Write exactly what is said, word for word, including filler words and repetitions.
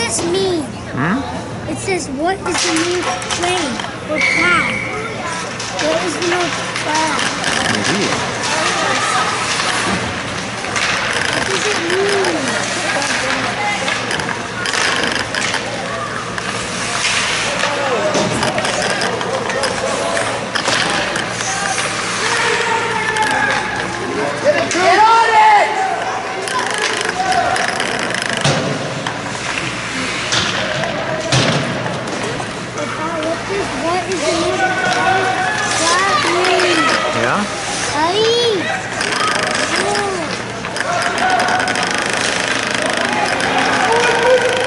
this mean? Hmm? It says, what is the new train or cloud? What is the new cloud? Maybe. What does it mean? Get on it! What is the new cloud mean? Yeah? Ahí. Oh.